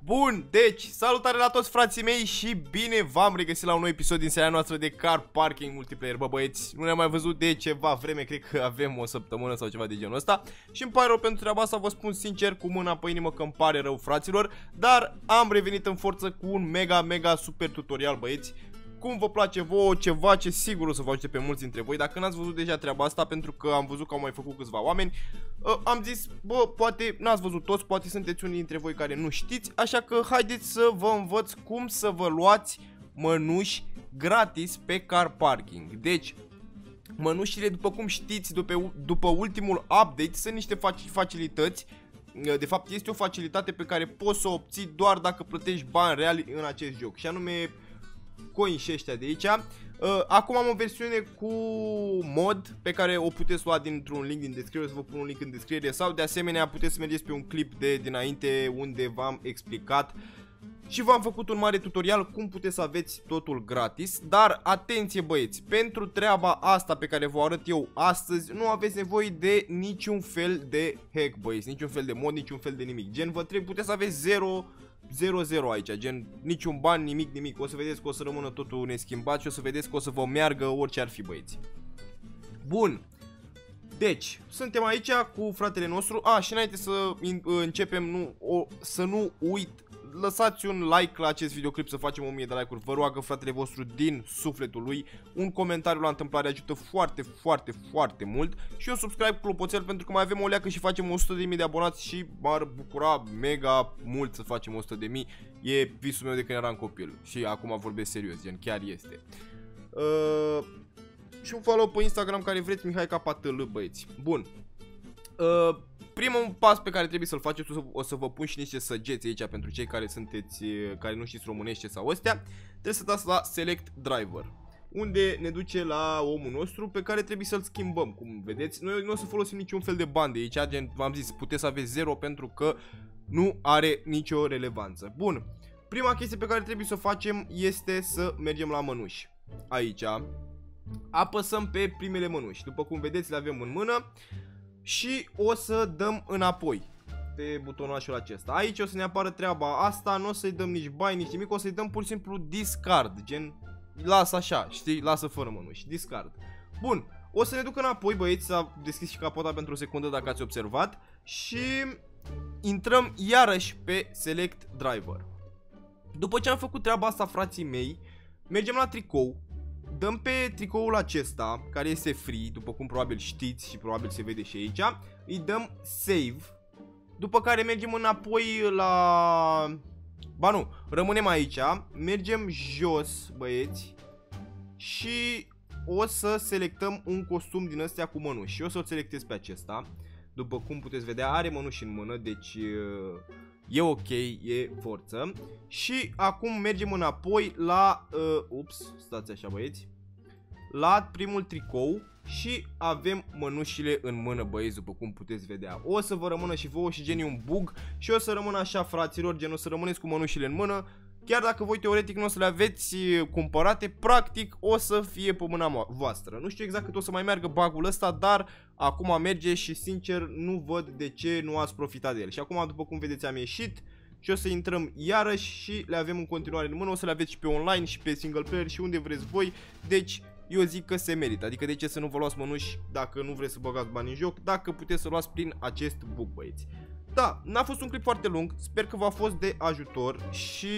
Bun, deci, salutare la toți frații mei și bine v-am regăsit la un nou episod din seria noastră de Car Parking Multiplayer. Bă băieți, nu ne-am mai văzut de ceva vreme, cred că avem o săptămână sau ceva de genul ăsta. Și îmi pare rău pentru treaba asta, vă spun sincer cu mâna pe inimă că îmi pare rău, fraților. Dar am revenit în forță cu un mega super tutorial, băieți. Cum vă place vouă, ceva ce sigur o să vă ajute pe mulți dintre voi. Dacă n-ați văzut deja treaba asta, pentru că am văzut că au mai făcut câțiva oameni, am zis, bă, poate n-ați văzut toți, poate sunteți unii dintre voi care nu știți. Așa că haideți să vă învăț cum să vă luați mănuși gratis pe Car Parking. Deci, mănușile, după cum știți, după ultimul update, sunt niște facilități. De fapt, este o facilitate pe care poți să o obții doar dacă plătești bani reali în acest joc. Și anume coin și ăștia de aici. Acum am o versiune cu mod pe care o puteți lua dintr-un link din descriere, să vă pun un link în descriere, sau de asemenea puteți să mergeți pe un clip de dinainte unde v-am explicat și v-am făcut un mare tutorial cum puteți să aveți totul gratis. Dar atenție băieți, pentru treaba asta pe care vă arăt eu astăzi nu aveți nevoie de niciun fel de hack, băieți, niciun fel de mod, niciun fel de nimic. Gen, vă trebuie, puteți să aveți 0 aici, gen niciun bani, nimic. O să vedeți că o să rămână totul neschimbat și o să vedeți că o să vă meargă orice ar fi, băieți. Bun. Deci, suntem aici cu fratele nostru. Și înainte să începem, să nu uit, lăsați un like la acest videoclip să facem 1000 de like-uri. Vă roagă fratele vostru din sufletul lui. Un comentariu la întâmplare ajută foarte mult. Și un subscribe cu clopoțel pentru că mai avem o leacă și facem 100.000 de abonați și m-ar bucura mega mult să facem 100.000. E visul meu de când eram copil. Și acum vorbesc serios, gen chiar este. Și un follow pe Instagram care vreți, Mihai Capatl, băieți. Bun. Primul pas pe care trebuie să-l faceți, o să vă pun și niște săgeți aici pentru cei care sunteți, care nu știți românește sau astea. Trebuie să dați la Select Driver, unde ne duce la omul nostru pe care trebuie să-l schimbăm. Cum vedeți, noi nu o să folosim niciun fel de bani de aici, gen, v-am zis, puteți să aveți 0 pentru că nu are nicio relevanță. Bun, prima chestie pe care trebuie să o facem este să mergem la mănuși. Aici apăsăm pe primele mănuși, după cum vedeți le avem în mână. Și o să dăm înapoi pe butonașul acesta. Aici o să ne apară treaba asta, nu o să-i dăm nici bani, nici nimic, o să-i dăm pur și simplu discard, gen, lasă așa, știi, lasă fără mănuși, discard. Bun, o să ne duc înapoi, băieți, s-a deschis și capota pentru o secundă dacă ați observat. Și intrăm iarăși pe Select Driver. După ce am făcut treaba asta, frații mei, mergem la tricou. Dăm pe tricoul acesta, care este free, după cum probabil știți și probabil se vede și aici. Îi dăm save. După care mergem înapoi la... Ba nu, rămânem aici. Mergem jos, băieți. Și o să selectăm un costum din astea cu mănuși. Și o să o selectez pe acesta. După cum puteți vedea, are mănuși în mână, deci... e ok, e forță. Și acum mergem înapoi la stați așa băieți, la primul tricou. Și avem mănușile în mână, băieți, după cum puteți vedea. O să vă rămână și vouă și gen un bug. Și o să rămână așa, fraților, gen o să rămâneți cu mănușile în mână. Chiar dacă voi teoretic nu o să le aveți cumpărate, practic o să fie pe mâna voastră. Nu știu exact cât o să mai meargă bugul ăsta, dar acum merge și sincer nu văd de ce nu ați profitat de el. Și acum, după cum vedeți, am ieșit și o să intrăm iarăși și le avem în continuare în mână. O să le aveți și pe online și pe single player și unde vreți voi. Deci eu zic că se merită. Adică de ce să nu vă luați mănuși dacă nu vreți să băgați bani în joc, dacă puteți să luați prin acest bug, băieți. Da, n-a fost un clip foarte lung, sper că v-a fost de ajutor și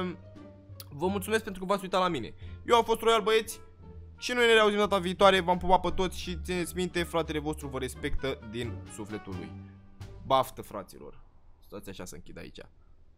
vă mulțumesc pentru că v-ați uitat la mine. Eu am fost Royal, băieți, și noi ne reauzim data viitoare. V-am pupat pe toți și țineți minte, fratele vostru vă respectă din sufletul lui. Baftă, fraților. Stați așa să închid aici.